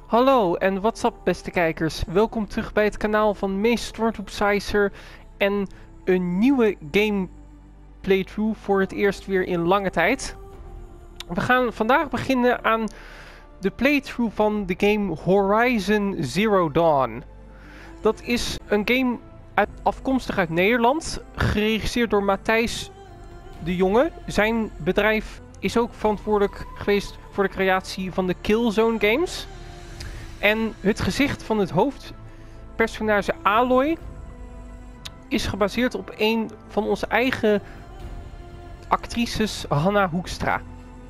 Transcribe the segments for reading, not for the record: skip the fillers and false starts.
Hallo en what's up beste kijkers, welkom terug bij het kanaal van Meester Stormtroop en een nieuwe game playthrough voor het eerst weer in lange tijd. We gaan vandaag beginnen aan de playthrough van de game Horizon Zero Dawn. Dat is een game afkomstig uit Nederland, geregisseerd door Matthijs de Jonge. Zijn bedrijf is ook verantwoordelijk geweest voor de creatie van de Killzone games. En het gezicht van het hoofdpersonage Aloy is gebaseerd op een van onze eigen actrices, Hanna Hoekstra.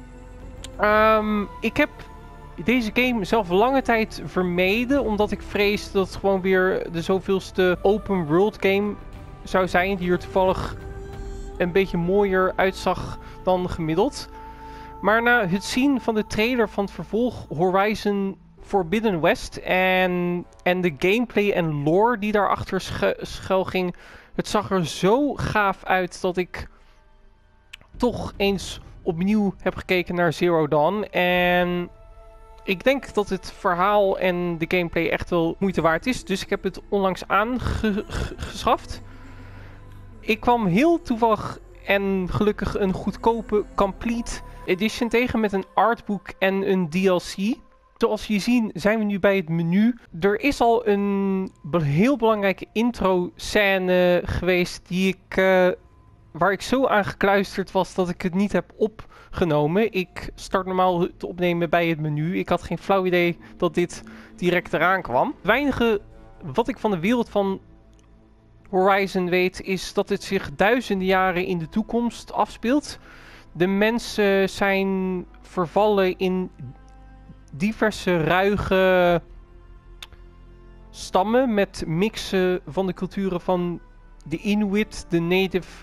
Ik heb deze game zelf lange tijd vermeden, omdat ik vreesde dat het gewoon weer de zoveelste open world game zou zijn, die er toevallig een beetje mooier uitzag dan gemiddeld. Maar na het zien van de trailer van het vervolg Horizon Forbidden West en de gameplay en lore die daarachter schuil ging, het zag er zo gaaf uit dat ik toch eens opnieuw heb gekeken naar Zero Dawn. En ik denk dat het verhaal en de gameplay echt wel moeite waard is. Dus ik heb het onlangs aangeschaft. Ik kwam heel toevallig en gelukkig een goedkope Complete Edition tegen met een artbook en een DLC. Zoals je ziet zijn we nu bij het menu. Er is al een heel belangrijke intro scène geweest waar ik zo aan gekluisterd was dat ik het niet heb opgenomen. Ik start normaal te opnemen bij het menu. Ik had geen flauw idee dat dit direct eraan kwam. Het weinige wat ik van de wereld van Horizon weet is dat het zich duizenden jaren in de toekomst afspeelt. De mensen zijn vervallen in diverse ruige stammen met mixen van de culturen van de Inuit, de Native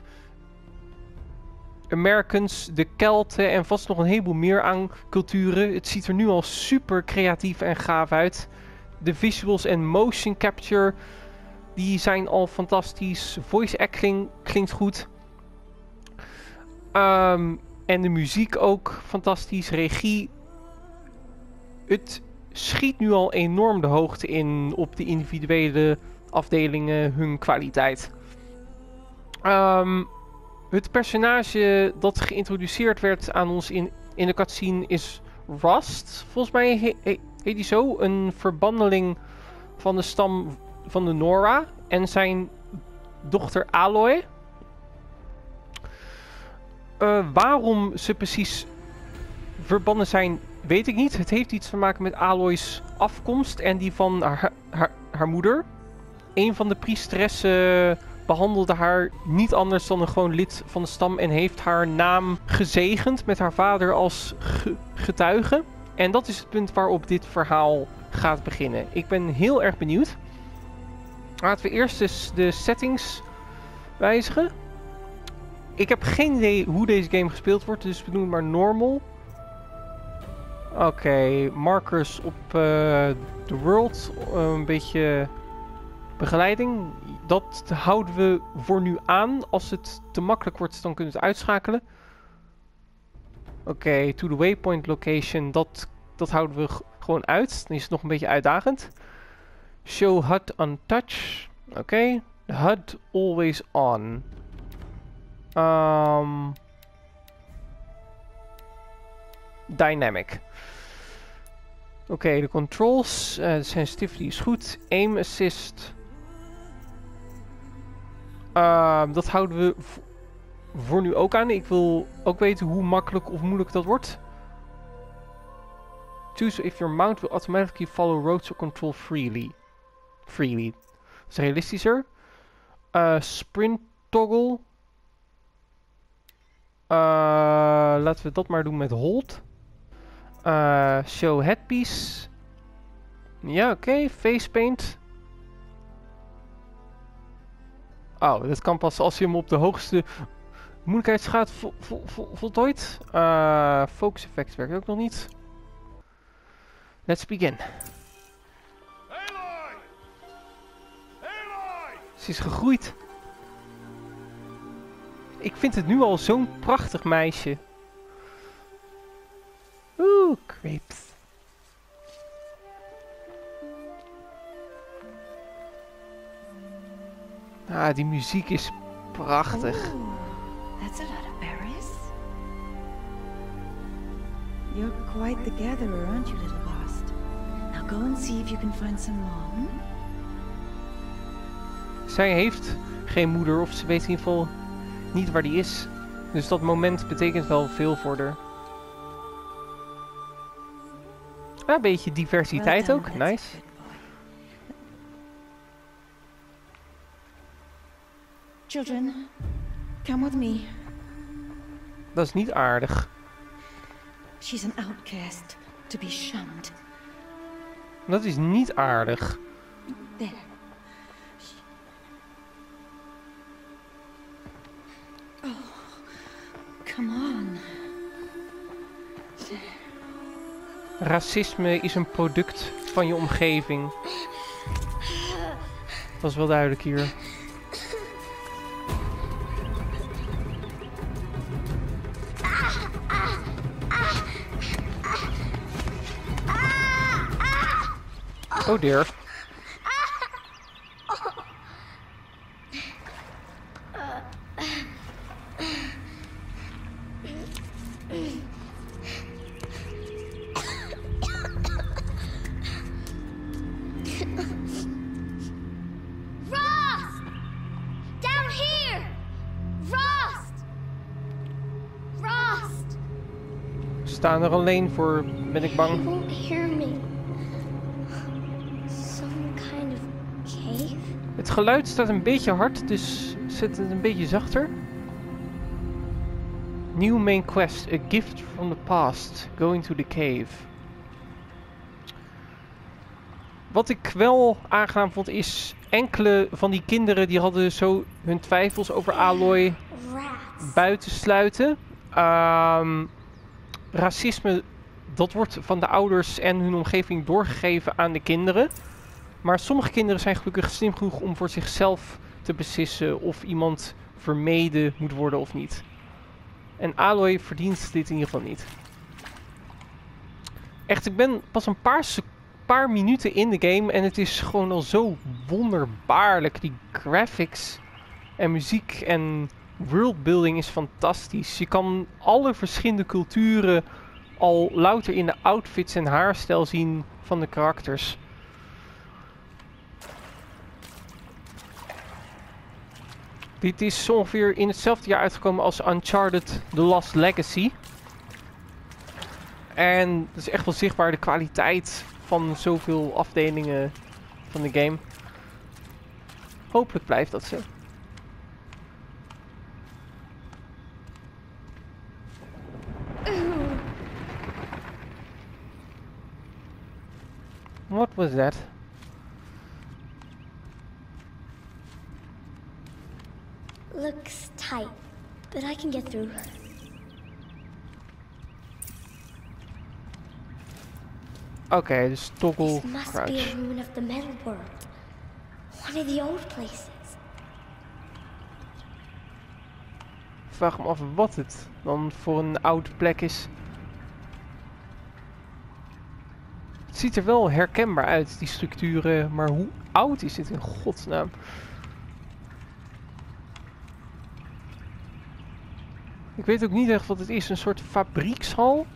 Americans, de Kelten en vast nog een heleboel meer aan culturen. Het ziet er nu al super creatief en gaaf uit. De visuals en motion capture die zijn al fantastisch. Voice acting klinkt goed. En de muziek ook fantastisch. Regie. Het schiet nu al enorm de hoogte in op de individuele afdelingen hun kwaliteit. Het personage dat geïntroduceerd werd aan ons in de cutscene is Rust. Volgens mij heet hij zo. Een verbanneling van de stam van de Nora. En zijn dochter Aloy. Waarom ze precies verbannen zijn, weet ik niet. Het heeft iets te maken met Aloy's afkomst en die van haar moeder. Een van de priesteressen behandelde haar niet anders dan een gewoon lid van de stam en heeft haar naam gezegend met haar vader als getuige. En dat is het punt waarop dit verhaal gaat beginnen. Ik ben heel erg benieuwd. Laten we eerst eens de settings wijzigen. Ik heb geen idee hoe deze game gespeeld wordt, dus we doen het maar normal. Oké, markers op de world, een beetje begeleiding. Dat houden we voor nu aan. Als het te makkelijk wordt, dan kunnen we het uitschakelen. Oké, to the waypoint location, dat houden we gewoon uit. Dan is het nog een beetje uitdagend. Show HUD untouched. Oké, the HUD always on. Dynamic. Oké, de controls. De sensitivity is goed. Aim assist. Dat houden we voor nu ook aan. Ik wil ook weten hoe makkelijk of moeilijk dat wordt. Choose if your mount will automatically follow roads or control freely. Dat is realistischer. Sprint toggle. Laten we dat maar doen met hold. Show headpiece. Ja, oké. Face paint. Oh, dat kan pas als je hem op de hoogste moeilijkheidsgraad voltooit. Focus effect werkt ook nog niet. Let's begin. Aloy! Aloy! Ze is gegroeid. Ik vind het nu al zo'n prachtig meisje. Oeh, creeps. Ah, die muziek is prachtig. Ooh, that's a lot of berries. You're quite the gatherer, aren't you, little Bast? Now go and see if you can find some more. Hmm? Zij heeft geen moeder, of ze weet in ieder geval niet waar die is. Dus dat moment betekent wel veel voor haar. Ah, een beetje diversiteit Well ook, done, that's a nice. good boy. Children, come with me. Dat is niet aardig. She's an outcast, to be shunned. Dat is niet aardig. There. Oh, come on. Racisme is een product van je omgeving. Dat is wel duidelijk hier. Oh dear. Rost! Down here! Rost! Rost! We staan er alleen voor, ben ik He bang. won't hear me. Some kind of cave? Het geluid staat een beetje hard, dus zet het een beetje zachter. New main quest, a gift from the past, going to the cave. Wat ik wel aangenaam vond is, enkele van die kinderen die hadden zo hun twijfels over Aloy Rats. buitensluiten. Racisme, dat wordt van de ouders en hun omgeving doorgegeven aan de kinderen. Maar sommige kinderen zijn gelukkig slim genoeg om voor zichzelf te beslissen of iemand vermeden moet worden of niet. En Aloy verdient dit in ieder geval niet. Echt, ik ben pas een paar minuten in de game en het is gewoon al zo wonderbaarlijk. Die graphics en muziek en worldbuilding is fantastisch. Je kan alle verschillende culturen al louter in de outfits en haarstijl zien van de karakters. Dit is ongeveer in hetzelfde jaar uitgekomen als Uncharted The Lost Legacy. En dat is echt wel zichtbaar de kwaliteit van zoveel afdelingen van de game. Hopelijk blijft dat zo. What was that? Looks tight, but I can get through. Oké, dus toggle This must be crouch. a ruin of the metal world. One of the old places. Ik vraag me af wat het dan voor een oude plek is. Het ziet er wel herkenbaar uit, die structuren, maar hoe oud is dit in godsnaam? Ik weet ook niet echt wat het is, een soort fabriekshal?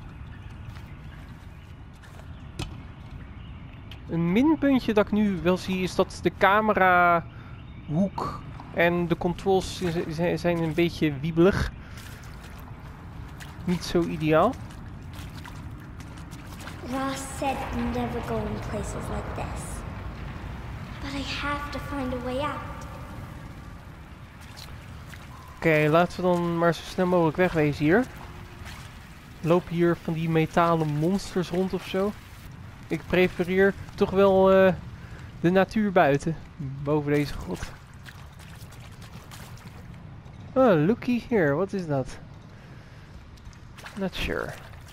Een minpuntje dat ik nu wel zie is dat de camera hoek en de controls zijn een beetje wiebelig. Niet zo ideaal. Ross said never go in places like this. But I have to find a way out. Oké, laten we dan maar zo snel mogelijk wegwezen hier. Lopen hier van die metalen monsters rond of zo. Ik prefereer toch wel de natuur buiten, boven deze grot. Oh, looky here, wat is dat? Not sure.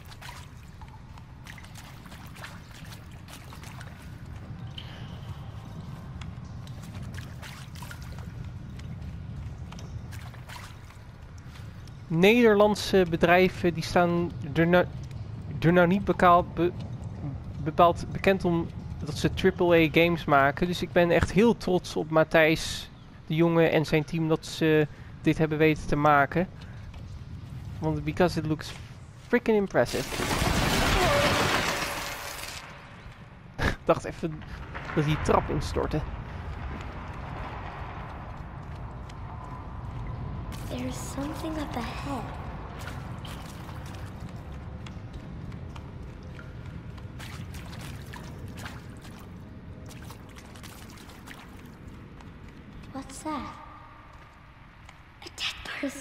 Nederlandse bedrijven die staan er nou niet bepaald bekend om dat ze AAA games maken. Dus ik ben echt heel trots op Matthijs de jongen en zijn team dat ze dit hebben weten te maken. Want because it looks freaking impressive. Ik dacht even dat die trap instortte. There's something up ahead. What's that? A dead person.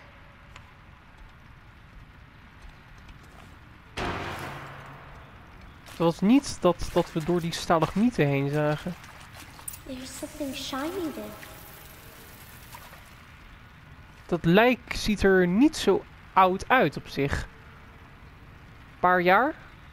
Het was niet dat we door die stalagmieten heen zagen. There's something shiny there. Dat lijk ziet er niet zo oud uit op zich. Een paar jaar?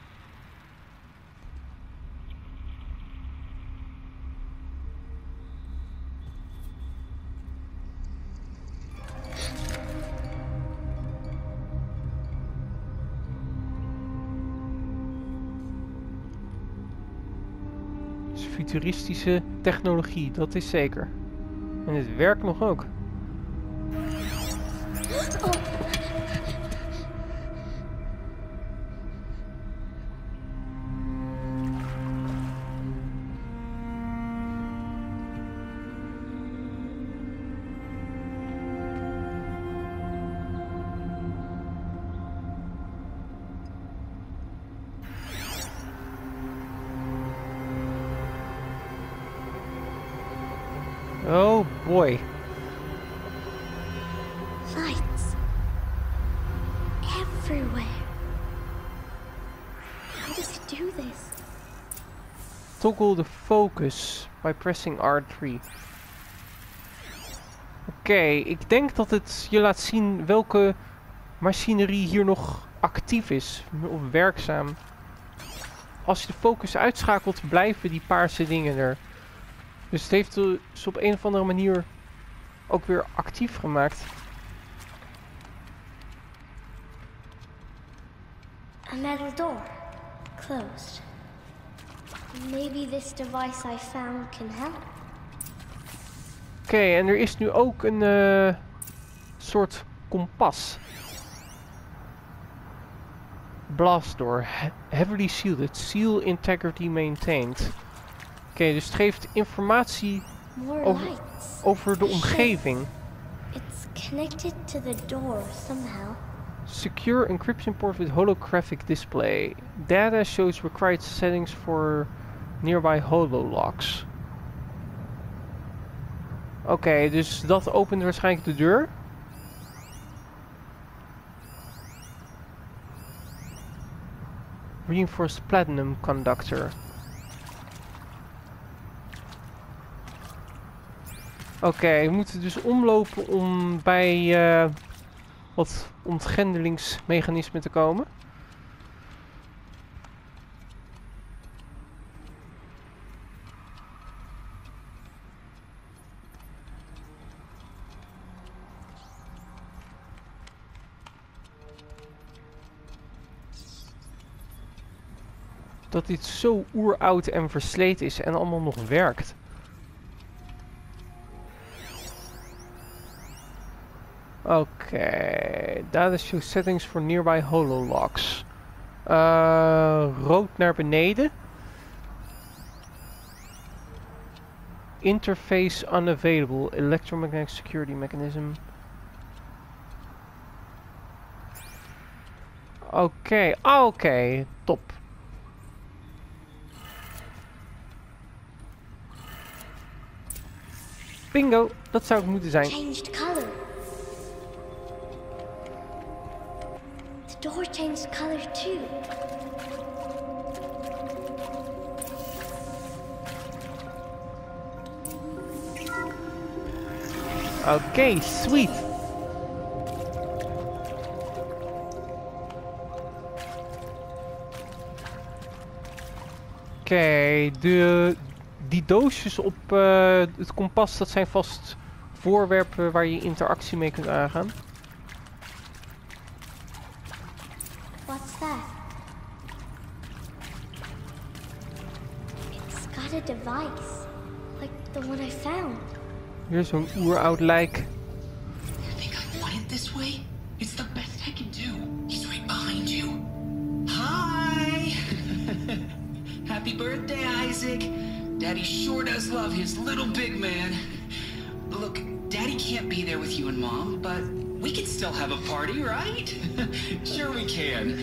Het is futuristische technologie, dat is zeker. En het werkt nog ook. Oh boy. Lights. Everywhere. How does it do this? Toggle the focus by pressing R3. Oké, ik denk dat het je laat zien welke machinerie hier nog actief is of werkzaam. Als je de focus uitschakelt, blijven die paarse dingen er. Dus het heeft ze op een of andere manier ook weer actief gemaakt. A metal door. Closed. Maybe this device I found can help. Oké, en er is nu ook een soort kompas. Blast door. Heavily shielded. Seal integrity maintained. Oké, dus het geeft informatie over de omgeving. It's connected to the door somehow. Secure encryption port with holographic display. Data shows required settings for nearby hololocks. Oké, dus dat opent waarschijnlijk de deur. Reinforced platinum conductor. Oké, we moeten dus omlopen om bij wat ontgrendelingsmechanismen te komen. Dat dit zo oeroud en versleten is en allemaal nog werkt. Oké, data show settings for nearby hololocks. Rood naar beneden. Interface unavailable. Electromagnetic security mechanism. Oké, top. Bingo, dat zou het moeten zijn. Changed color. The door changed color too. Oké, sweet. Oké, die doosjes op het kompas, dat zijn vast voorwerpen waar je interactie mee kunt aangaan. What's that? It's got a device, like the one I found. Weer zo'n oeroud lijk. You think I want it this way? It's the best I can do. He's right behind you. Hi! Happy birthday, Isaac. Daddy sure does love his little big man. Look, Daddy can't be there with you and Mom, but we can still have a party, right? Sure we can.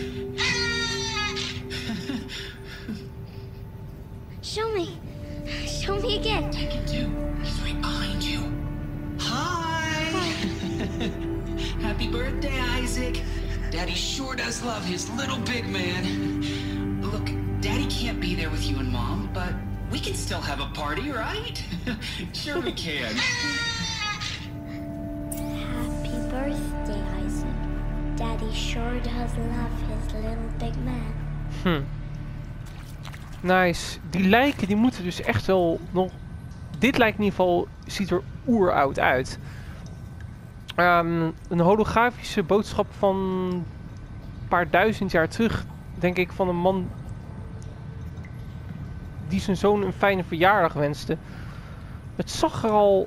Show me. Show me again. I can do. He's right behind you. Hi! Happy birthday, Isaac. Daddy sure does love his little big man. Look, Daddy can't be there with you and Mom, but we can still have a party, right? Sure we can. Happy birthday, Isaac. Daddy sure does love his little big man. Nice. Die lijken die moeten dus echt wel nog... Dit lijkt in ieder geval... Ziet er oeroud uit. Een holografische boodschap van... Een paar duizend jaar terug. Denk ik van een man... Die zijn zoon een fijne verjaardag wenste. Het zag er al...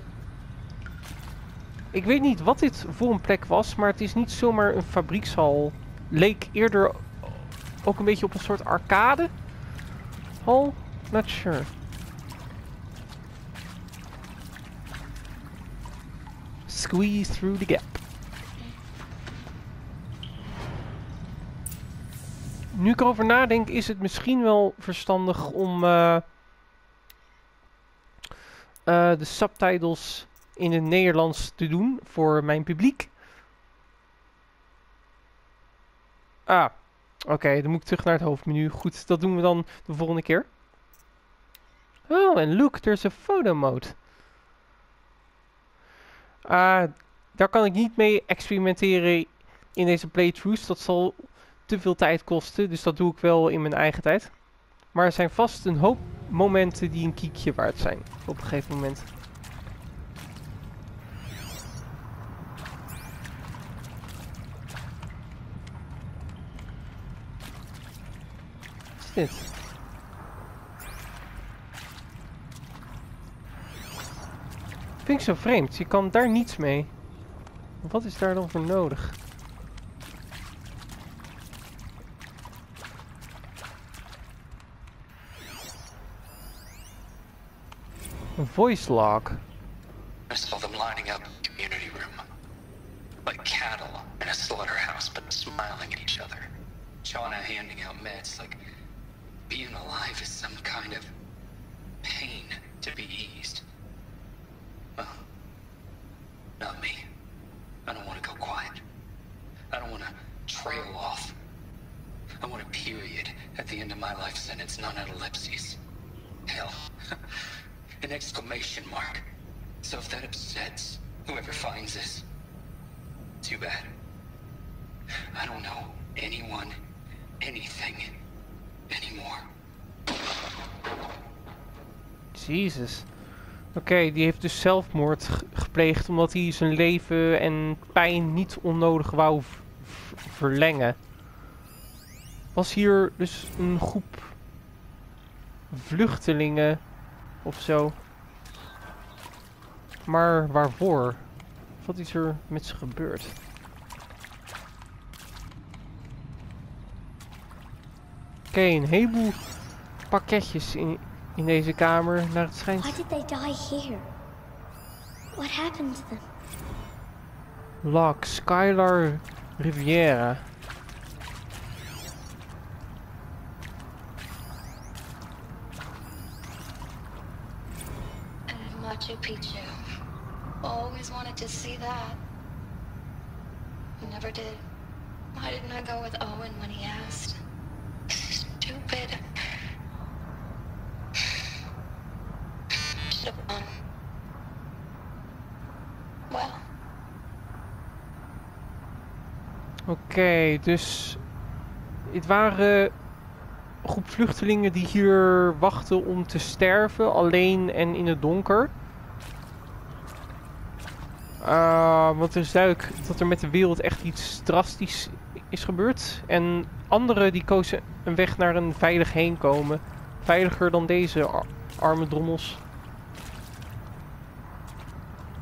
Ik weet niet wat dit voor een plek was. Maar het is niet zomaar een fabriekshal. Leek eerder ook een beetje op een soort arcade. Hall? Not sure. Squeeze through the gap. Nu ik erover nadenk, is het misschien wel verstandig om de subtitles in het Nederlands te doen voor mijn publiek. Oké, dan moet ik terug naar het hoofdmenu. Goed, dat doen we dan de volgende keer. Oh, en look, there's a photo mode. Daar kan ik niet mee experimenteren in deze playthroughs. Dat zal te veel tijd kosten, dus dat doe ik wel in mijn eigen tijd. Maar er zijn vast een hoop momenten die een kiekje waard zijn op een gegeven moment. Wat is dit? Vind ik zo vreemd. Je kan daar niets mee. Wat is daar dan voor nodig? Een voice log. I saw them lining up in the community room. Like cattle in a slaughterhouse, but smiling at each other. Shauna handing out meds like being alive is some kind of pain to be eased. Well, not me. I don't want to go quiet. I don't want to trail off. I want a period at the end of my life sentence, not an ellipses. Hell, an exclamation mark. So if that upsets whoever finds this, too bad. I don't know anyone, anything, anymore. Jezus. Oké, die heeft dus zelfmoord gepleegd omdat hij zijn leven en pijn niet onnodig wou verlengen. Was hier dus een groep vluchtelingen of zo. Maar waarvoor? Wat is er met ze gebeurd? Oké, een heleboel pakketjes in deze kamer, naar het schijnt. Why did they die here? What happened to them? Log, Skylar Riviera. Machu Picchu. Always wanted to see that. Never did. Why didn't I go with Owen when he asked? Stupid. Should have gone. Well. Oké, dus het waren een groep vluchtelingen die hier wachten om te sterven, alleen en in het donker. Want het is duidelijk dat er met de wereld echt iets drastisch is gebeurd. En anderen die kozen een weg naar een veilig heenkomen. Veiliger dan deze arme drommels.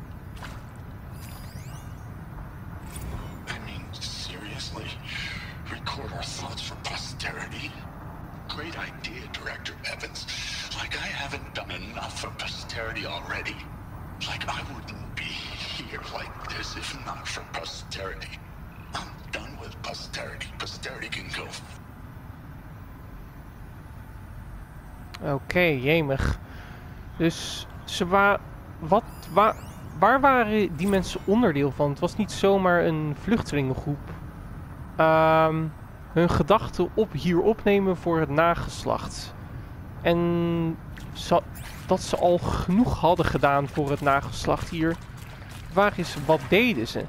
great idea, Director Evans. Like I haven't done enough for posterity already. Like I wouldn't be here like this if not for posterity. I'm done with posterity. Posterity can go. Oké, jemig. Dus waar waren die mensen onderdeel van? Het was niet zomaar een vluchtelingengroep. Hun gedachten hier opnemen voor het nageslacht. En dat ze al genoeg hadden gedaan voor het nageslacht hier. De vraag is, wat deden ze?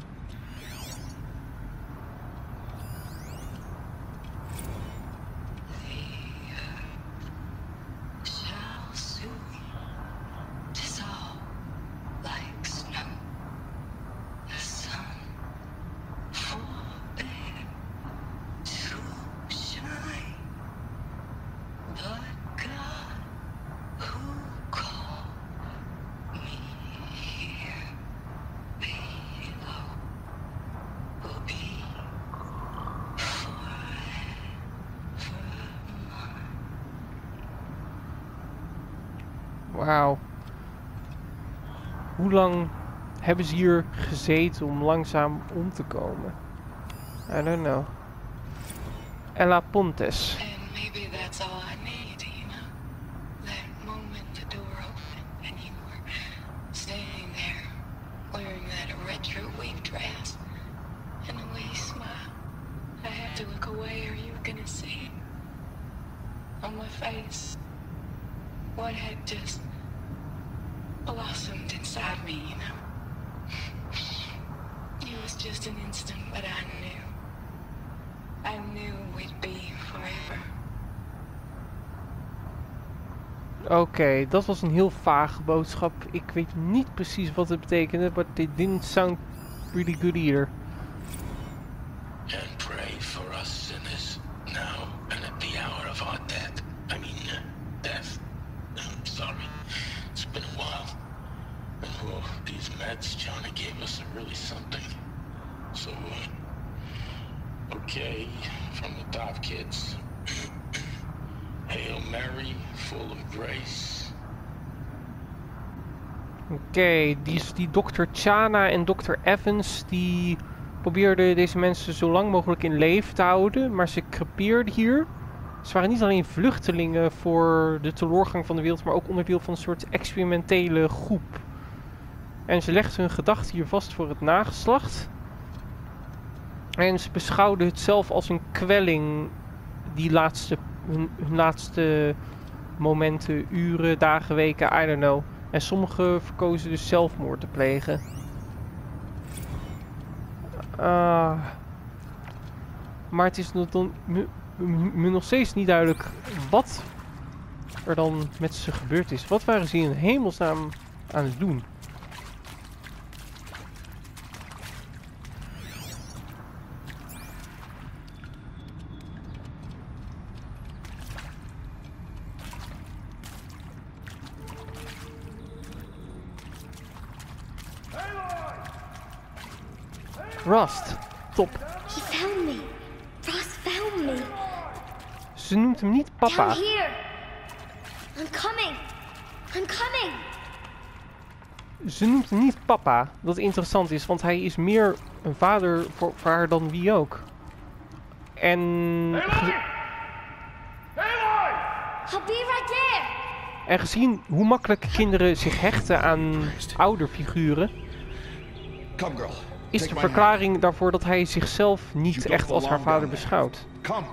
Wauw. Hoe lang hebben ze hier gezeten om langzaam om te komen? I don't know. Ella Pontes. And maybe that's all I need, you know? That moment the door opened and you were standing there wearing that retro wave dress and the way you smile. I had to look away or you were gonna see it on my face. What had just blossomed inside me, you know? It was just an instant, but I knew. I knew we'd be forever. Oké, dat was een heel vage boodschap. Ik weet niet precies wat het betekende, but it didn't sound really good either. And pray for us sinners now and at the hour of our death. I mean, death. I'm sorry. It's been a while. And well, these meds Johnny gave us are really something. So, okay, from the top, kids. Hail Mary, full of grace. Oké, die dokter Chana en dokter Evans, die probeerden deze mensen zo lang mogelijk in leven te houden, maar ze crepeerden hier. Ze waren niet alleen vluchtelingen voor de teleurgang van de wereld, maar ook onderdeel van een soort experimentele groep. En ze legden hun gedachten hier vast voor het nageslacht. En ze beschouwden het zelf als een kwelling, hun laatste momenten, uren, dagen, weken, I don't know. En sommigen verkozen dus zelfmoord te plegen. Maar het is me nog steeds niet duidelijk wat er dan met ze gebeurd is. Wat waren ze in hemelsnaam aan het doen? Rust, top. He found me. Ross found me. Ze noemt hem niet papa. Down here. I'm coming. I'm coming. Ze noemt hem niet papa, wat interessant is, want hij is meer een vader voor haar dan wie ook. En... I'll be right there. En gezien hoe makkelijk kinderen zich hechten aan ouderfiguren, Come, girl. is de verklaring daarvoor dat hij zichzelf niet echt als haar vader beschouwt. Come.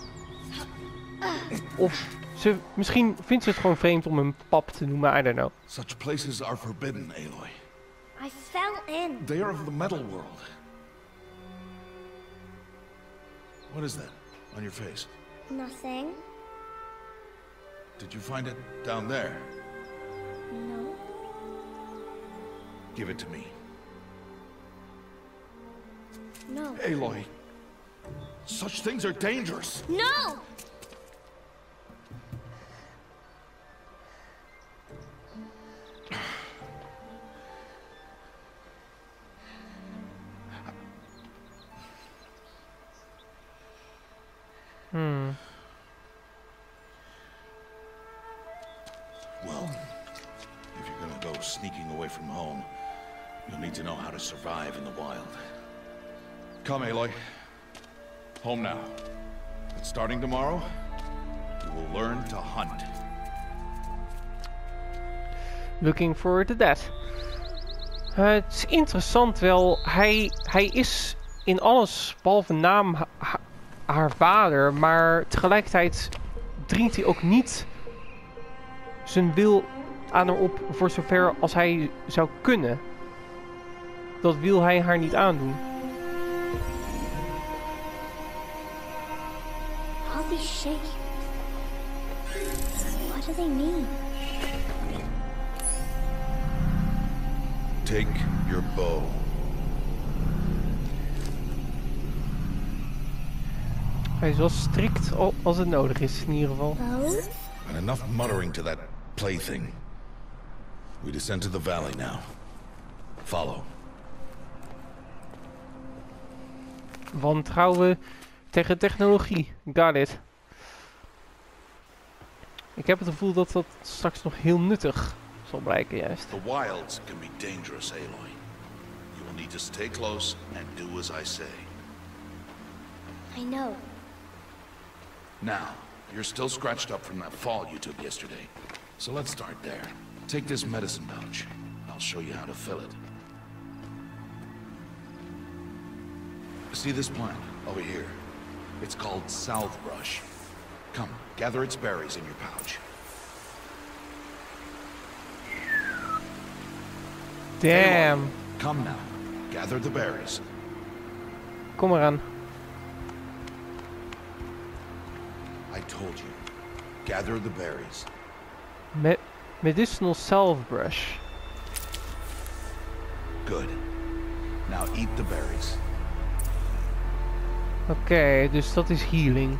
Of misschien vindt ze het gewoon vreemd om hem pap te noemen, I don't know. Such places are forbidden, Aloy. I fell in. They are of the metal world. What is that on your face? Nothing. Did you find it down there? No. Give it to me. No. Aloy, such things are dangerous. No! sneaking away from home, you'll need to know how to survive in the wild. Come, Aloy. Home now. But starting tomorrow, you will learn to hunt. Looking forward to that. Het is interessant wel. Hij is in alles behalve naam haar vader, maar tegelijkertijd dringt hij ook niet zijn wil aan haar op voor zover als hij zou kunnen. Dat wil hij haar niet aandoen. All these shapes. What do they mean? Take your bow. Hij is wel strikt als het nodig is in ieder geval. Bow? And enough muttering to that plaything. We descend to the valley now. Follow. Wantrouwen tegen technologie. Got it. Ik heb het gevoel dat dat straks nog heel nuttig zal blijken juist. The wilds can be dangerous, Aloy. You will need to stay close and do as I say. I know. Now, you're still scratched up from that fall you took yesterday. So let's start there. Take this medicine pouch. I'll show you how to fill it. See this plant over here? It's called salvebrush. Come, gather its berries in your pouch. Damn. Aloy, come now. Gather the berries. Kom eraan. I told you. Gather the berries. Medicinal salvebrush. Good. Now eat the berries. Oké, dus dat is healing.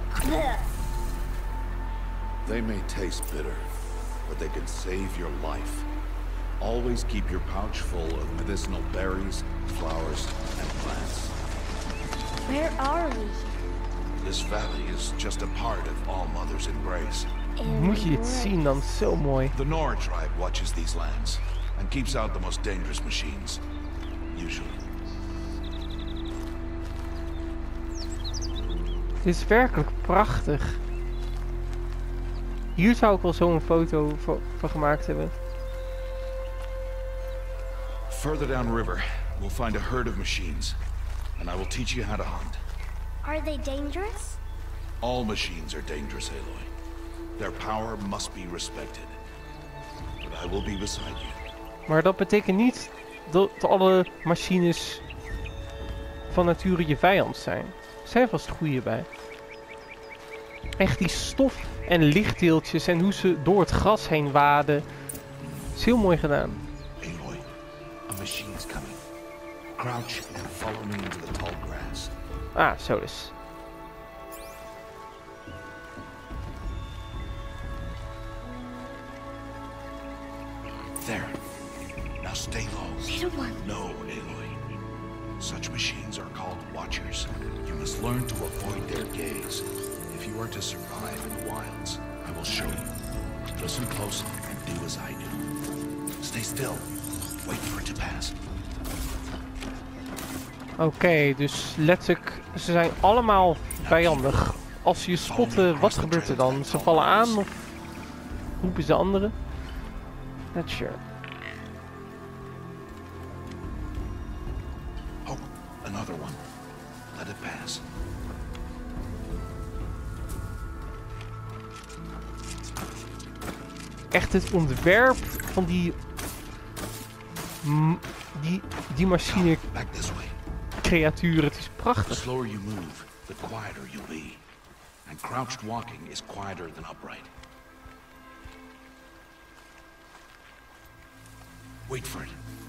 They may taste bitter, but they can save your life. Always keep your pouch full of medicinal berries, flowers, and plants. Where are we? This valley is just a part of All Mother's embrace. Moet je het zien dan, zo mooi. The Nora tribe watches these lands and keeps out the most dangerous machines. Usually. Dit is werkelijk prachtig. Hier zou ik wel zo'n foto van gemaakt hebben. Further downriver, we'll find a herd of machines, and I will teach you how to hunt. Are they dangerous? All machines are dangerous, Aloy. Their power must be respected. But I will be beside you. Maar dat betekent niet dat alle machines van nature je vijand zijn. Er zijn vast goede bij. Echt die stof en lichtdeeltjes en hoe ze door het gras heen waden. Is heel mooi gedaan. Aloy, a machine's coming. Crouch and follow me into the tall grass. Ah, zo dus. There. Now stay low. Little one. No, Aloy. Such machines are called Watchers. You must learn to avoid their gaze. If you are to survive in the wilds, I will show you. Listen close and do as I do. Stay still. Wait for it to pass. Oké, dus letterlijk, ze zijn allemaal vijandig. Als ze je spotten, wat gebeurt er dan? Ze vallen aan of roepen ze anderen? Not sure. Oh, another one. Let it pass. Echt het ontwerp van die machine Back this way. creatuur, het is The prachtig. slower you move, the quieter you'll be. And crouched walking is quieter than upright. Wait for it.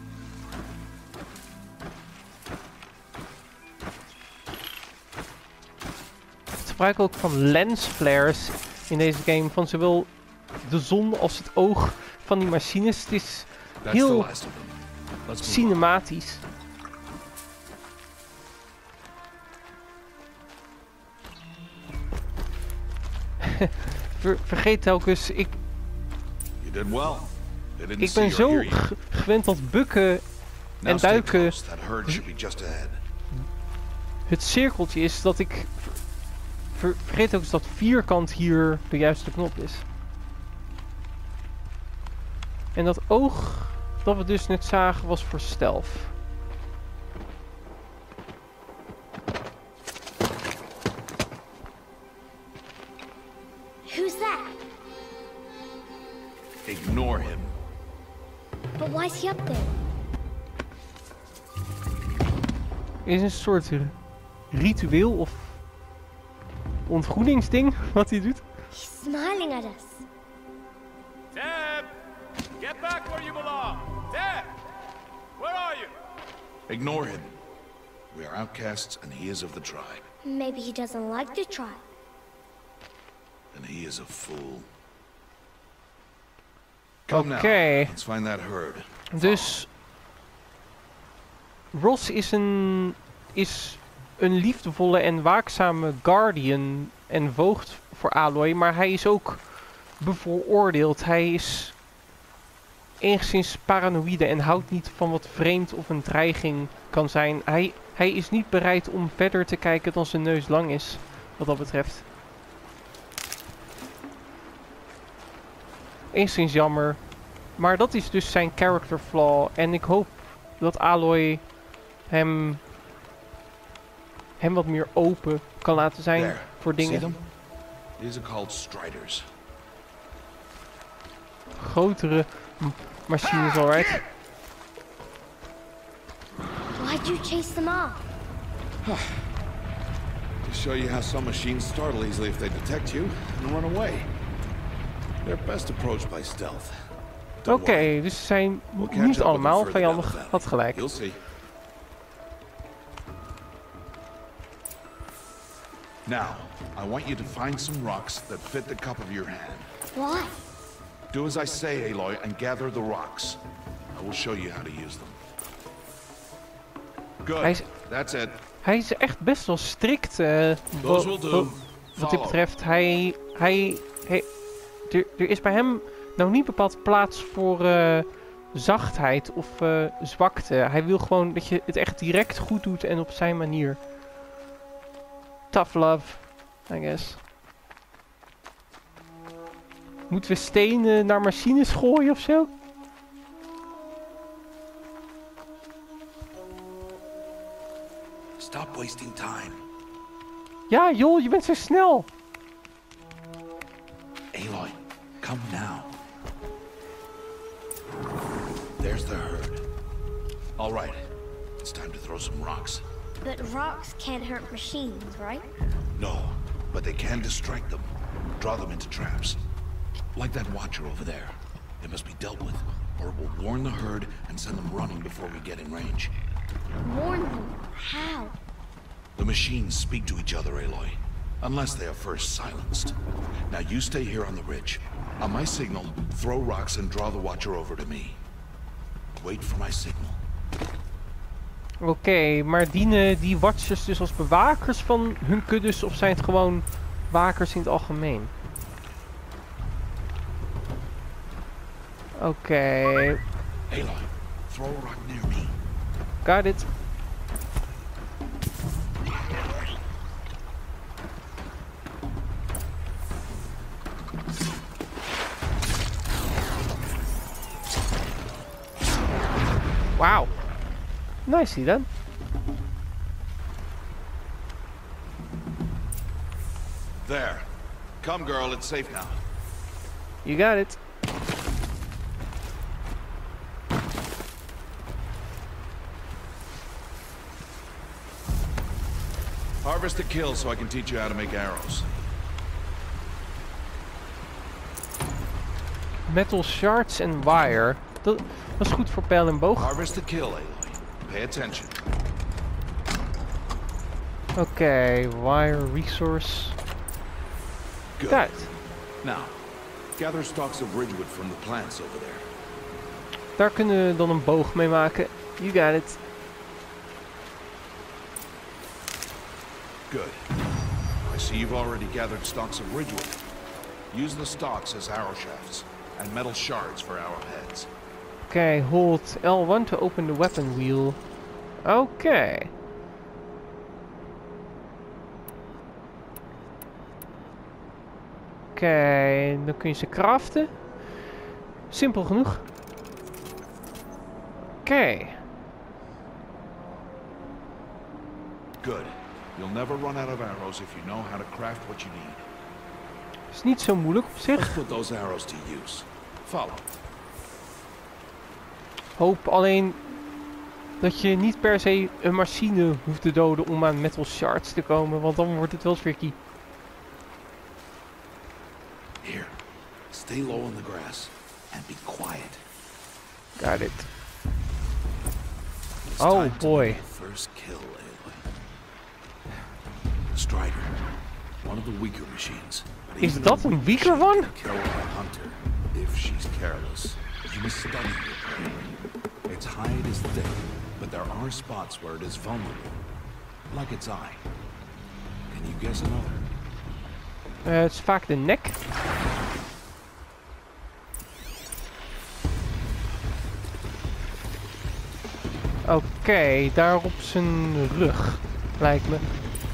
Het gebruik ook van lensflares in deze game, van zowel de zon als het oog van die machines. Het is That's the heel last of them. Let's move on. cinematisch. Vergeet telkens, You did well. They didn't ik see ben or zo hear you. gewend dat bukken en Now stay duiken close. That herd should be just ahead. het cirkeltje is, dat ik vergeet ook eens dat vierkant hier de juiste knop is. En dat oog dat we dus net zagen was voor stealth. Who's that? Ignore him. But why is he up there? Is een soort ritueel of ontgroeningsding wat hij doet. He's smiling at us. Deb! Get back where you belong! Deb! Where are you? Ignore him. We are outcasts and he is of the tribe. Maybe he doesn't like the tribe. And he is a fool. Come Oké. now. Let's find that herd. Dus Ross is een liefdevolle en waakzame guardian en voogd voor Aloy, maar hij is ook bevooroordeeld. Hij is enigszins paranoïde en houdt niet van wat vreemd of een dreiging kan zijn. Hij is niet bereid om verder te kijken dan zijn neus lang is, wat dat betreft. Enigszins jammer. Maar dat is dus zijn character flaw. En ik hoop dat Aloy hem wat meer open kan laten zijn There. voor See dingen. them? These are called striders. Grotere machines, alright. Why'd you chase them off? To show you how some machines startle easily if they detect you and run away. They're best approached by stealth. Don't Oké, worry. dus ze zijn We'll catch niet up with allemaal them further down vijandig. the valley. Had gelijk. You'll see. Now, I want you to find some rocks that fit the cup of your hand. Why? Do as I say, Aloy, and gather the rocks. I will show you how to use them. Good. That's it. Hij is echt best wel strikt Those will do. wat dit betreft. Er is bij hem nou niet bepaald plaats voor zachtheid of zwakte. Hij wil gewoon dat je het echt direct goed doet en op zijn manier. Tough love, I guess. Moeten we stenen naar machines gooien of zo? Stop wasting time. Ja joh, je bent zo snel. Aloy, come now. There's the herd. All right, it's time to throw some rocks. But rocks can't hurt machines, right? No, but they can distract them. Draw them into traps. Like that watcher over there. It must be dealt with, or it will warn the herd and send them running before we get in range. Warn them. How? The machines speak to each other, Aloy. Unless they are first silenced. Now you stay here on the ridge. On my signal, throw rocks and draw the watcher over to me. Wait for my signal. Oké, maar dienen die watchers dus als bewakers van hun kuddes of zijn het gewoon wakers in het algemeen? Oké. Aloy, throw a rock near me. Got it. Wow. Nicely done. There. Come, girl, it's safe now. You got it. Harvest a kill so I can teach you how to make arrows. Metal shards and wire. Dat is goed voor pijl en boog. Harvest the kill, Aloy. Pay attention. Oké, wire resource. Good. Got it. Now, gather stalks of ridgewood from the plants over there. Daar kunnen we dan een boog mee maken. You got it. Good. I see you've already gathered stalks of ridgewood. Use the stalks as arrow shafts, and metal shards for arrowheads. Oké, hold L1 to open the weapon wheel. Oké. Oké, dan kun je ze craften. Simpel genoeg. Oké. Good. You'll never run out of arrows if you know how to craft what you need. Is niet zo moeilijk op zich. Let's put those arrows to use. Follow. Hoop alleen dat je niet per se een machine hoeft te doden om aan metal shards te komen, want dan wordt het wel tricky. Here. Stay low in the grass and be quiet. Got it. It's Oh time to boy. make the first kill, Aloy. Strider. One of the weaker machines. But Is even dat a een weak weaker machine one? can kill a hunter if she's careless. You must study your prey. Its hide is thick, but there are spots where it is vulnerable. Like its eye. Can you guess another? Het is vaak de nek. Oké, daar op zijn rug, lijkt me.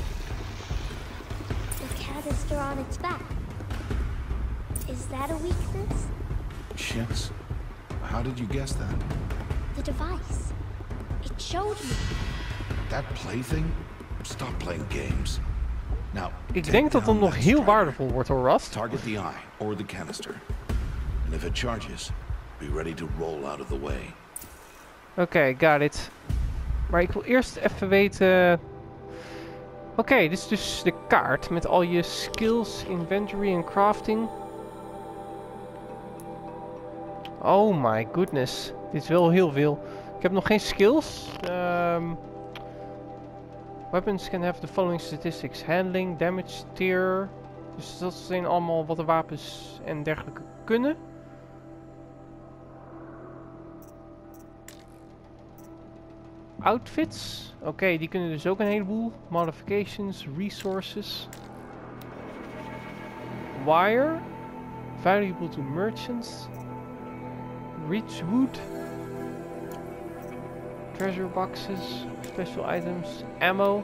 The canister on its back. Is that a weakness? Shits. How did you guess that? The device. It showed me. That plaything? Stop playing games. Now, Ik take denk dat dat down nog that heel strider. waardevol wordt hoor, Rust. Target the eye or the canister. And if it charges, be ready to roll out of the way. Oké, got it. Maar ik wil eerst even weten... Oké, dit is dus de kaart met al je skills, inventory en crafting. Oh my goodness. Dit is wel heel veel. Ik heb nog geen skills. Weapons can have the following statistics. Handling, damage, tear. Dus dat zijn allemaal wat de wapens en dergelijke kunnen. Outfits. Oké, die kunnen dus ook een heleboel. Modifications, resources. Wire. Valuable to merchants. Rich wood. Treasure boxes. Special items. Ammo.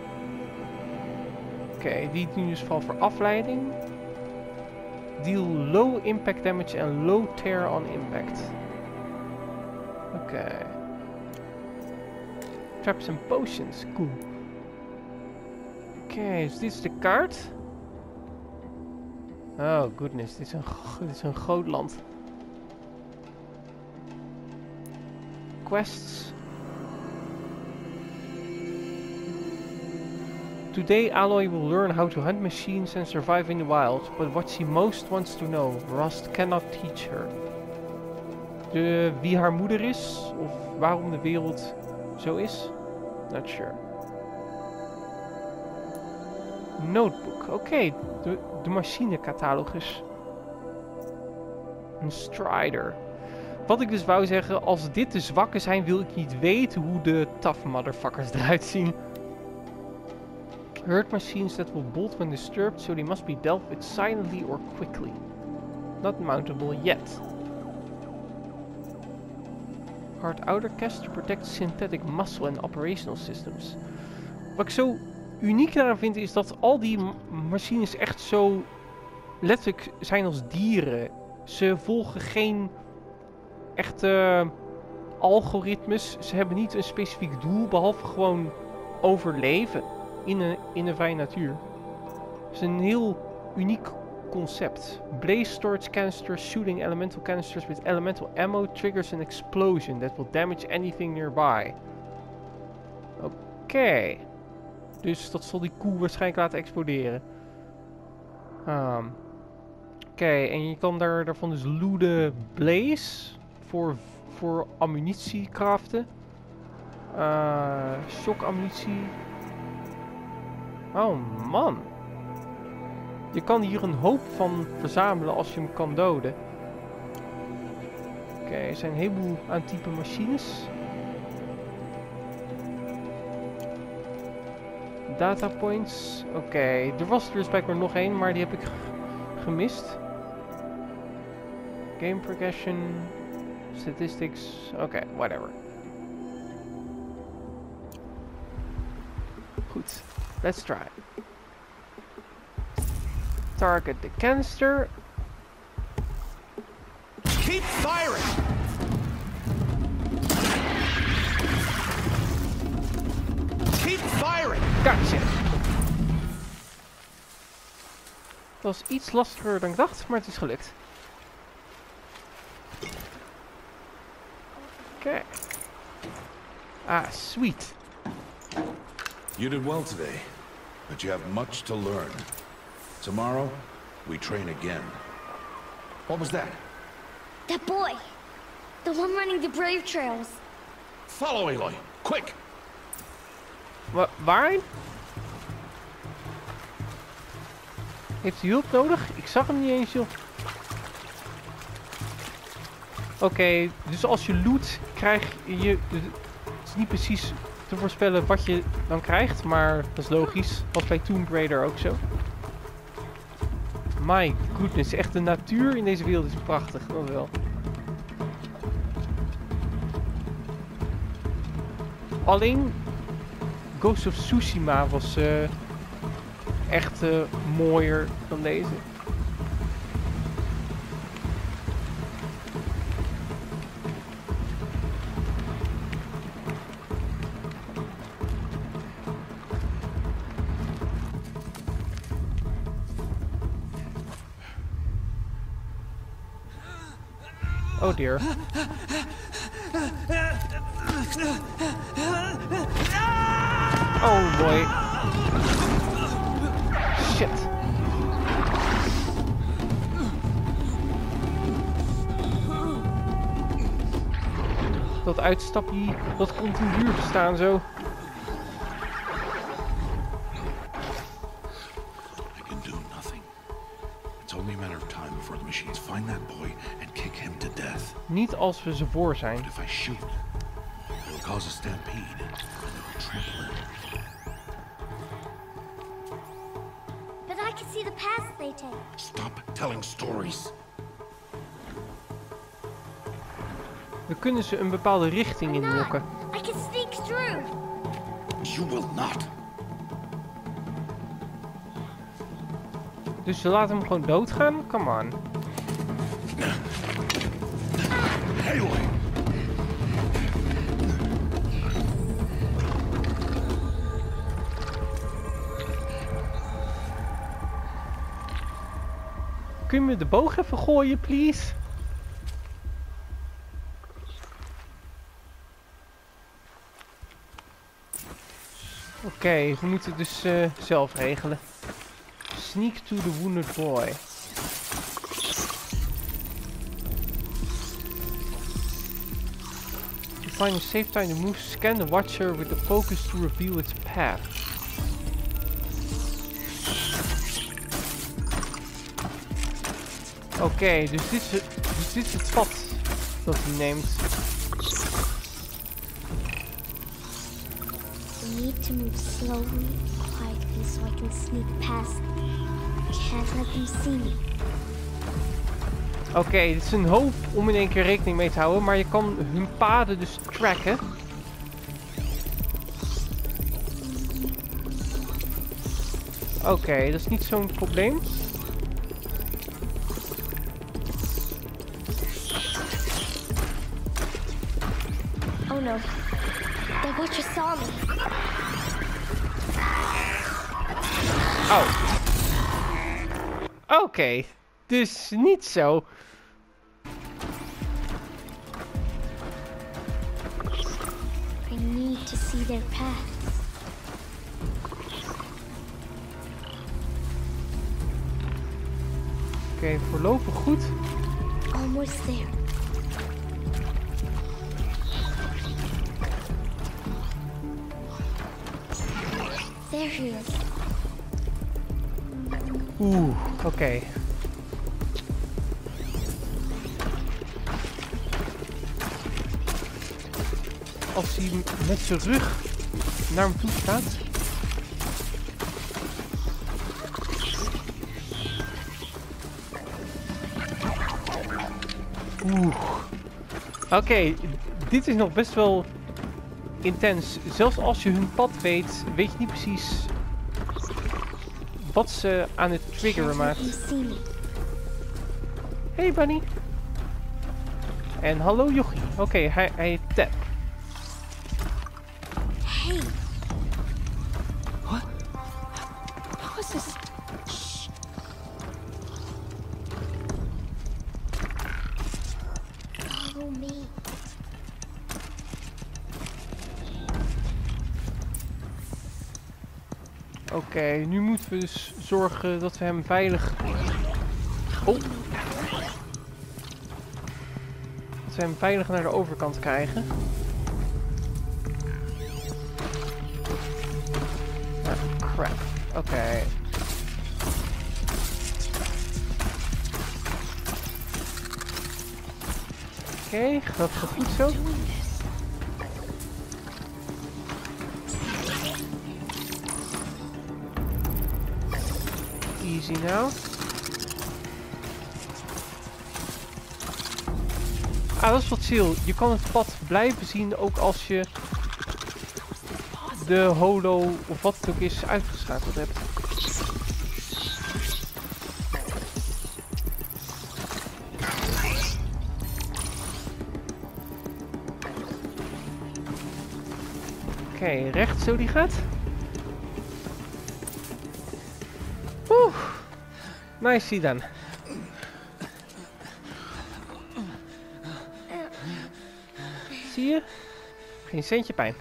Oké, die doen dus vooral voor afleiding. Deal low impact damage en low tear on impact. Oké. Traps and potions, cool. Oké, dus dit is de kaart. Oh goodness, dit is een groot land. Quests. Today Aloy will learn how to hunt machines and survive in the wild, but what she most wants to know, Rust cannot teach her. Wie haar moeder is, of waarom de wereld zo is? Not sure. Notebook. Oké, de machinecatalogus. Een strider. Wat ik dus wou zeggen, als dit de zwakke zijn, wil ik niet weten hoe de tough motherfuckers eruit zien. Hurt machines that will bolt when disturbed, so they must be dealt with silently or quickly. Not mountable yet. Hard outer cast to protect synthetic muscle and operational systems. Wat ik zo uniek daaraan vind is dat al die machines echt zo letterlijk zijn als dieren. Ze volgen geen echte algoritmes. Ze hebben niet een specifiek doel behalve gewoon overleven in de vrije natuur. Het is een heel uniek concept. Blaze storage canisters, shooting elemental canisters with elemental ammo triggers an explosion that will damage anything nearby. Oké. Dus dat zal die koe waarschijnlijk laten exploderen. Oké, en je kan daarvan dus looten blaze voor ammunitie craften. Shock ammunitie. Oh man. Je kan hier een hoop van verzamelen als je hem kan doden. Oké, er zijn een heleboel aan type machines. Data points. Oké, er was er dus blijkbaar nog één, maar die heb ik gemist. Game progression. Statistics. Oké, whatever. Goed. Let's try. Target the canister. Keep firing! Keep firing! Gotcha! Dat was iets lastiger dan ik dacht, maar het is gelukt. Oké. Ah, sweet. You did well today, but you have much to learn. Tomorrow, we train again. What was that? That boy! The one running the brave trails. Follow Aloy, quick! Waarheen? Heeft hij hulp nodig? Ik zag hem niet eens, joh. Oké, dus als je loot krijg je... Het is niet precies te voorspellen wat je dan krijgt, maar dat is logisch. Was bij Tomb Raider ook zo. My goodness, echt de natuur in deze wereld is prachtig, dat wel. Alleen Ghost of Tsushima was echt mooier dan deze. Oh dear. Oh boy. Shit. Dat uitstapje, dat komt in de buurt te staan zo. I can do nothing. It's only a matter of time before the machines find that boy and kick him to death. Niet als we ze voor zijn. But if I shoot, it will cause a stampede and it will trample him. But I can see the paths they take. Stop telling stories. We kunnen ze een bepaalde richting inlokken. I can sneak through. You will not. Dus we laten hem gewoon doodgaan? Come on. Aloy! Kun je me de boog even gooien, please? Oké, we moeten het dus zelf regelen. Sneak to the wounded boy. To find a safe time to move, scan the watcher with the focus to reveal its path. Oké, dus dit is het pad dat hij neemt. I need to move slowly, quietly, so I can sneak past them. Can't let them see me. Oké, dit is een hoop om in één keer rekening mee te houden, maar je kan hun paden dus tracken. Oké, dat is niet zo'n probleem. Oh no, that watcher saw me. Oh. Oké, dus niet zo. I need to see their paths. Oké, voorlopig goed. Almost there. There he is. Oeh, oké. Als hij met zijn rug naar hem toe staat. Oeh. Oké, dit is nog best wel intens. Zelfs als je hun pad weet, weet je niet precies wat ze aan het triggeren maakt. Hey Bunny. En hallo Jochie. Oké, hij heet Tap. Hey. What? What was this? Shh. Follow me. Oké, nu moeten we dus zorgen dat we hem veilig... Oh! Dat we hem veilig naar de overkant krijgen. Ah, crap. Oké. Oké, dat gaat goed zo. Easy now. Ah, dat is wat chill. Je kan het pad blijven zien ook als je de holo of wat het ook is uitgeschakeld hebt. Oké, recht zo die gaat. Oeh, nice dan. Zie je? Geen centje pijn.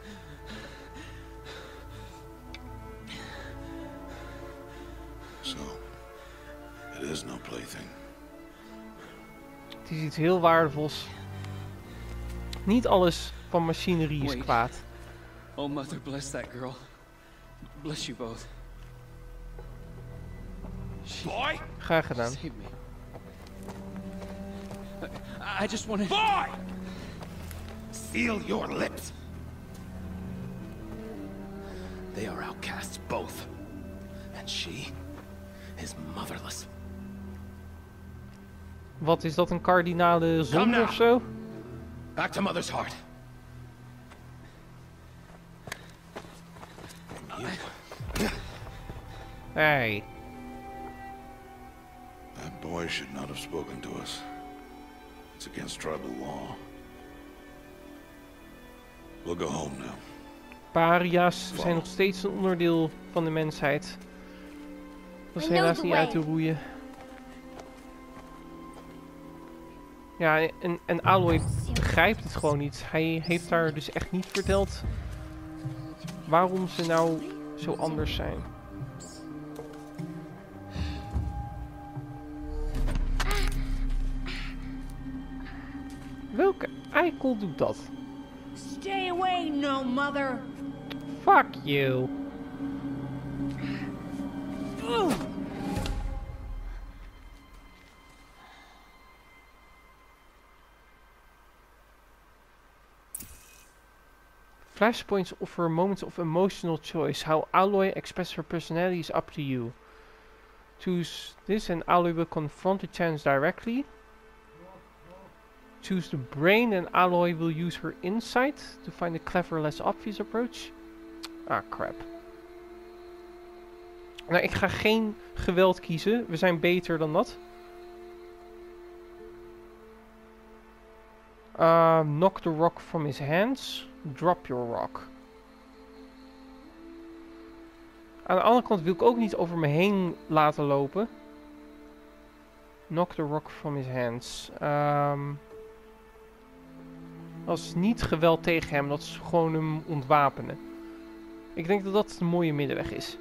So, it is no plaything. Het is iets heel waardevols. Niet alles van machinerie is Wait. kwaad. Oh, Mother, bless that girl. Bless you both. Boy! Graag gedaan. Save me. I just wanted... Boy! Seal your lips! They are outcasts, both. And she is motherless. Wat is dat, een kardinale zonde now. of zo? Back to Mother's heart. Hey. That boy should not have spoken to us. It's against tribal law. We'll go home now. Paria's zijn nog steeds een onderdeel van de mensheid. Dat is I know helaas the niet way. uit te roeien. Ja, en Aloy begrijpt het gewoon niet. Hij heeft haar dus echt niet verteld waarom ze nou zo anders zijn. Welke eikel doet dat? Stay away, no mother. Fuck you. Flashpoints offer moments of emotional choice. How Aloy expresses her personality is up to you. Choose this and Aloy will confront the challenge directly. Choose the brain and Aloy will use her insight to find a clever, less obvious approach. Ah, crap. Nou, ik ga geen geweld kiezen. We zijn beter dan dat. Knock the rock from his hands. Drop your rock. Aan de andere kant wil ik ook niet over me heen laten lopen. Knock the rock from his hands. Dat is niet geweld tegen hem. Dat is gewoon hem ontwapenen. Ik denk dat dat een mooie middenweg is.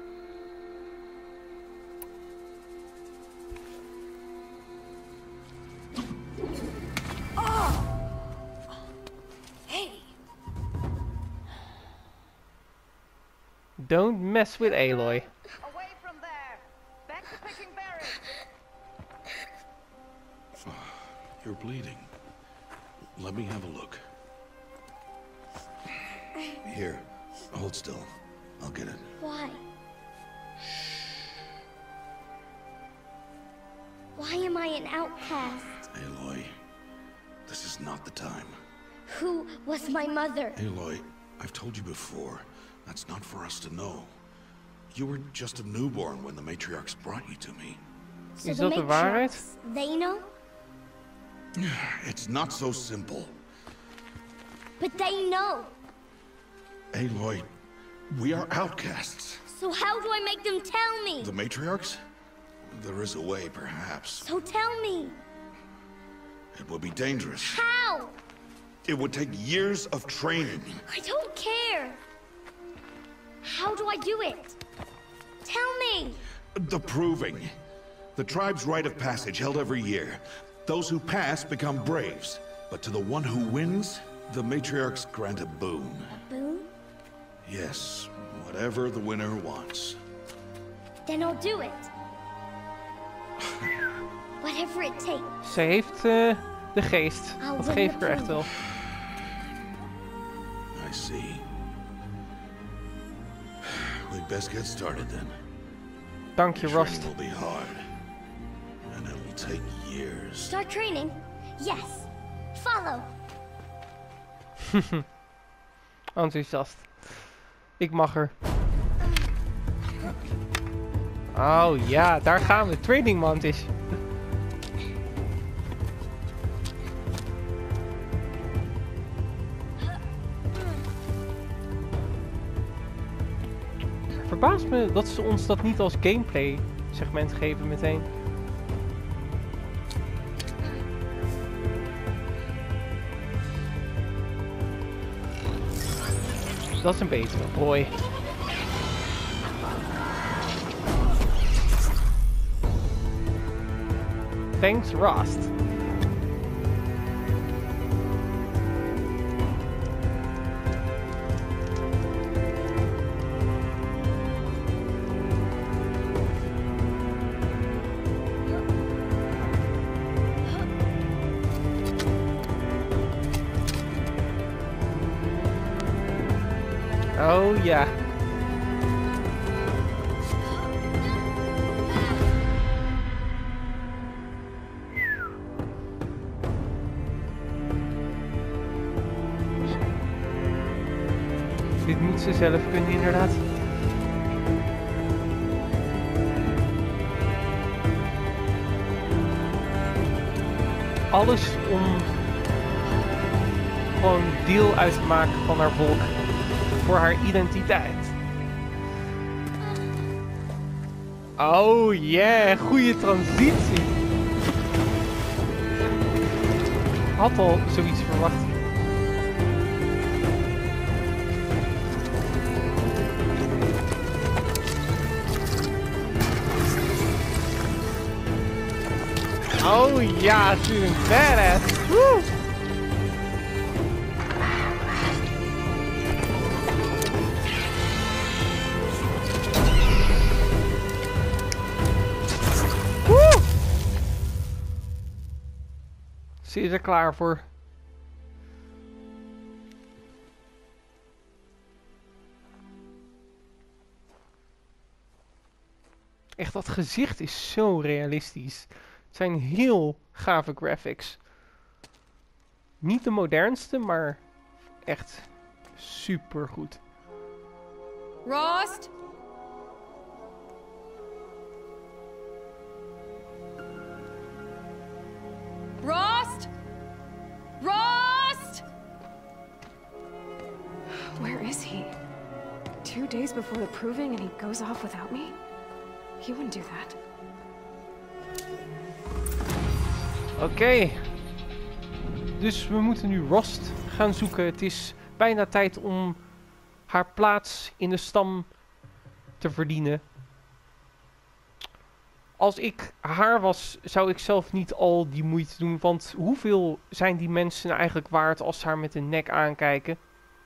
Don't mess with Aloy. Away from there. Back to picking berries. You're bleeding. Let me have a look. Here, hold still. I'll get it. Why? Why am I an outcast? Aloy, This is not the time. Who was my mother? Aloy, I've told you before, that's not for us to know. You were just a newborn when the matriarchs brought you to me. So Is the dat de waarheid? matriarchs, they know? It's not so simple. But they know. Aloy, we are outcasts. So how do I make them tell me? The matriarchs? There is a way, perhaps. So tell me. It would be dangerous. How? It would take years of training. I don't care. How do I do it? Tell me. The proving. The tribe's rite of passage held every year. Those who pass become braves. But to the one who wins, the matriarchs grant a boon. A boon? Yes, whatever the winner wants. Then I'll do it. Whatever it takes. Ze heeft de geest. Dat geef ik er echt wel. I see. We'd best get started then. Dank je, Rust. Training will be hard. And it will take years. Start training? Yes. Follow. Enthousiast. Ik mag er. Oh ja, daar gaan we. Training Mantis. Verbaast me dat ze ons dat niet als gameplay segment geven meteen. Dat is een betere. Hoi. Thanks, Rust. Oh ja. Dit moet ze zelf kunnen, inderdaad. Alles om gewoon deel uit te maken van haar volk. Voor haar identiteit. Oh yeah, goede transitie. Had al zoiets verwacht. Oh ja, she's een badass. Woo! Ze is er klaar voor. Echt, dat gezicht is zo realistisch. Het zijn heel gave graphics. Niet de modernste, maar echt super goed. Rost? Rost? Rost? Where is he? 2 days before the proving and he goes off without me? He wouldn't do that. Oké. Dus we moeten nu Rost gaan zoeken. Het is bijna tijd om haar plaats in de stam te verdienen. Als ik haar was, zou ik zelf niet al die moeite doen. Want hoeveel zijn die mensen nou eigenlijk waard als ze haar met de nek aankijken?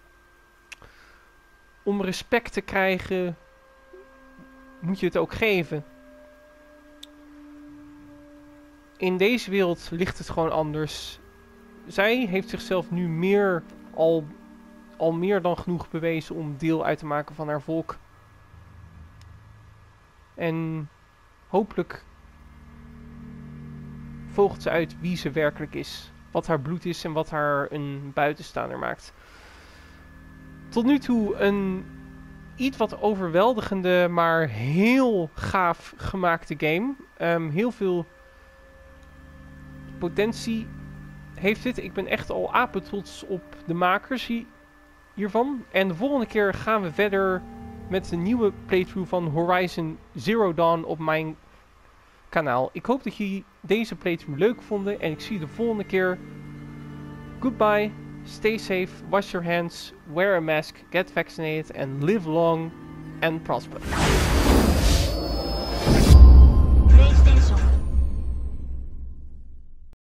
Om respect te krijgen, moet je het ook geven. In deze wereld ligt het gewoon anders. Zij heeft zichzelf nu al meer dan genoeg bewezen om deel uit te maken van haar volk. En hopelijk volgt ze uit wie ze werkelijk is. wat haar bloed is en wat haar een buitenstaander maakt. Tot nu toe een iets wat overweldigende, maar heel gaaf gemaakte game. Heel veel potentie heeft dit. Ik ben echt al apetrots op de makers hiervan. En de volgende keer gaan we verder met een nieuwe playthrough van Horizon Zero Dawn op mijn kanaal. Ik hoop dat jullie deze playthrough leuk vonden en ik zie je de volgende keer. Goodbye, stay safe, wash your hands, wear a mask, get vaccinated and live long and prosper.